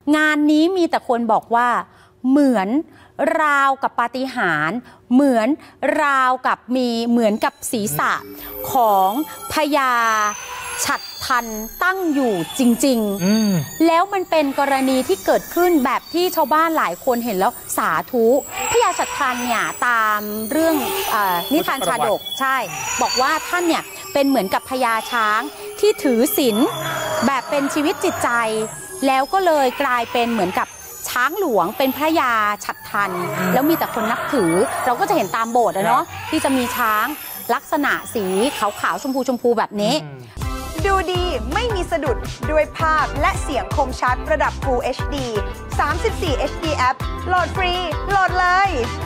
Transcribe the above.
งานนี้มีแต่คนบอกว่าเหมือนราวกับปาฏิหาริย์เหมือนราวกับเหมือนกับศีรษะของพญาฉัตรทันตั้งอยู่จริงๆแล้วมันเป็นกรณีที่เกิดขึ้นแบบที่ชาวบ้านหลายคนเห็นแล้วสาธุพญาฉัตรทันเนี่ยตามเรื่องนิทานชาดกใช่บอกว่าท่านเนี่ยเป็นเหมือนกับพญาช้างที่ถือศีลแบบเป็นชีวิตจิตใจแล้วก็เลยกลายเป็นเหมือนกับช้างหลวงเป็นพระยาฉัตรทันแล้วมีแต่คนนับถือเราก็จะเห็นตามโบสถ์เนาะที่จะมีช้างลักษณะสีขาวๆชมพูแบบนี้ดูดีไม่มีสะดุดด้วยภาพและเสียงคมชัดระดับ Full HD 34 HD App โหลดฟรีโหลดเลย